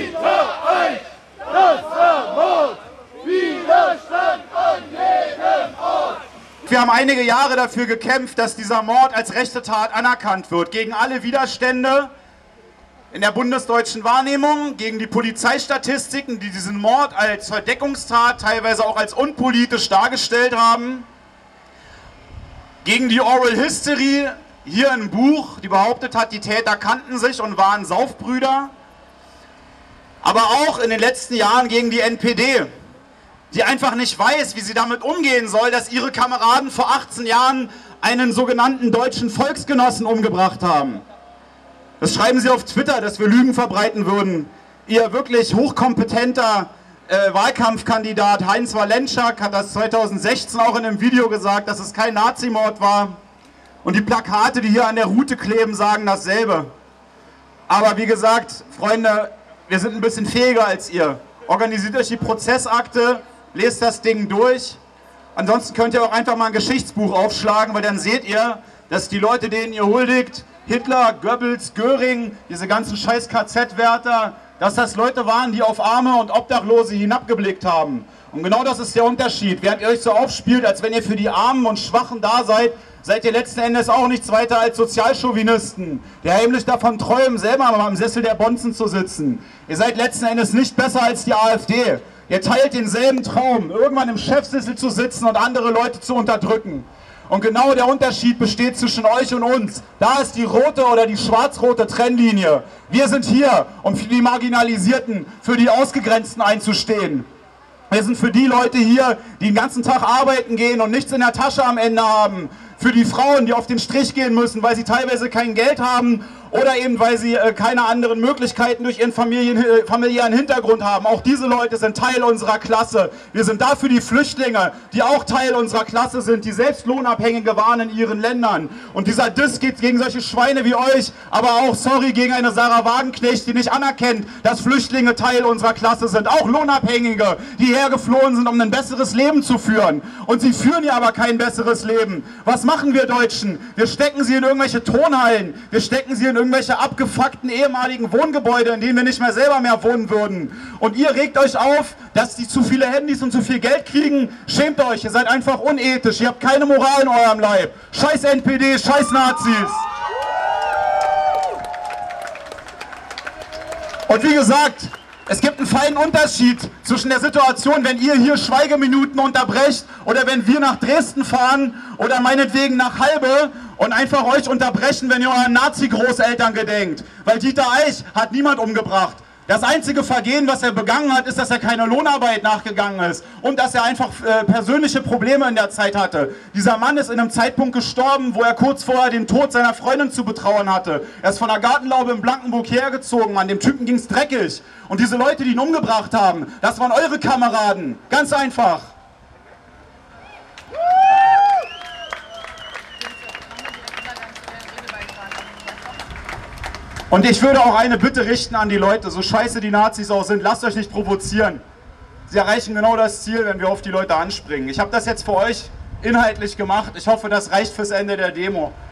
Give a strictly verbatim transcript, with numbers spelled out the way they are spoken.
Eins, das Verbot, Widerstand an jedem Ort. Wir haben einige Jahre dafür gekämpft, dass dieser Mord als rechte Tat anerkannt wird. Gegen alle Widerstände in der bundesdeutschen Wahrnehmung, gegen die Polizeistatistiken, die diesen Mord als Verdeckungstat, teilweise auch als unpolitisch dargestellt haben. Gegen die Oral History, hier ein Buch, die behauptet hat, die Täter kannten sich und waren Saufbrüder. Aber auch in den letzten Jahren gegen die N P D, die einfach nicht weiß, wie sie damit umgehen soll, dass ihre Kameraden vor achtzehn Jahren einen sogenannten deutschen Volksgenossen umgebracht haben. Das schreiben sie auf Twitter, dass wir Lügen verbreiten würden. Ihr wirklich hochkompetenter äh, Wahlkampfkandidat Heinz Walentschak hat das zweitausendsechzehn auch in einem Video gesagt, dass es kein Nazimord war. Und die Plakate, die hier an der Route kleben, sagen dasselbe. Aber wie gesagt, Freunde, wir sind ein bisschen fähiger als ihr. Organisiert euch die Prozessakte, lest das Ding durch. Ansonsten könnt ihr auch einfach mal ein Geschichtsbuch aufschlagen, weil dann seht ihr, dass die Leute, denen ihr huldigt, Hitler, Goebbels, Göring, diese ganzen scheiß K Z-Wärter, dass das Leute waren, die auf Arme und Obdachlose hinabgeblickt haben. Und genau das ist der Unterschied. Während ihr euch so aufspielt, als wenn ihr für die Armen und Schwachen da seid, seid ihr letzten Endes auch nichts weiter als Sozialchauvinisten, die heimlich davon träumen, selber mal am Sessel der Bonzen zu sitzen. Ihr seid letzten Endes nicht besser als die AfD. Ihr teilt denselben Traum, irgendwann im Chefsessel zu sitzen und andere Leute zu unterdrücken. Und genau der Unterschied besteht zwischen euch und uns. Da ist die rote oder die schwarz-rote Trennlinie. Wir sind hier, um für die Marginalisierten, für die Ausgegrenzten einzustehen. Wir sind für die Leute hier, die den ganzen Tag arbeiten gehen und nichts in der Tasche am Ende haben. Für die Frauen, die auf den Strich gehen müssen, weil sie teilweise kein Geld haben oder eben weil sie äh, keine anderen Möglichkeiten durch ihren Familien, äh, familiären Hintergrund haben. Auch diese Leute sind Teil unserer Klasse. Wir sind da für die Flüchtlinge, die auch Teil unserer Klasse sind, die selbst Lohnabhängige waren in ihren Ländern. Und dieser Diss geht gegen solche Schweine wie euch, aber auch, sorry, gegen eine Sarah Wagenknecht, die nicht anerkennt, dass Flüchtlinge Teil unserer Klasse sind. Auch Lohnabhängige, die hergeflohen sind, um ein besseres Leben zu führen. Und sie führen ja aber kein besseres Leben. Was machen wir Deutschen? Wir stecken sie in irgendwelche Turnhallen, wir stecken sie in irgendwelche abgefuckten ehemaligen Wohngebäude, in denen wir nicht mehr selber mehr wohnen würden. Und ihr regt euch auf, dass die zu viele Handys und zu viel Geld kriegen. Schämt euch, ihr seid einfach unethisch, ihr habt keine Moral in eurem Leib. Scheiß N P D, scheiß Nazis. Und wie gesagt, es gibt einen feinen Unterschied zwischen der Situation, wenn ihr hier Schweigeminuten unterbrecht oder wenn wir nach Dresden fahren oder meinetwegen nach Halbe und einfach euch unterbrechen, wenn ihr euren Nazi-Großeltern gedenkt. Weil Dieter Eich hat niemand umgebracht. Das einzige Vergehen, was er begangen hat, ist, dass er keine Lohnarbeit nachgegangen ist und dass er einfach äh, persönliche Probleme in der Zeit hatte. Dieser Mann ist in einem Zeitpunkt gestorben, wo er kurz vorher den Tod seiner Freundin zu betrauern hatte. Er ist von der Gartenlaube in Blankenburg hergezogen, Mann. Dem Typen ging's dreckig. Und diese Leute, die ihn umgebracht haben, das waren eure Kameraden. Ganz einfach. Und ich würde auch eine Bitte richten an die Leute, so scheiße die Nazis auch sind, lasst euch nicht provozieren. Sie erreichen genau das Ziel, wenn wir auf die Leute anspringen. Ich habe das jetzt für euch inhaltlich gemacht. Ich hoffe, das reicht fürs Ende der Demo.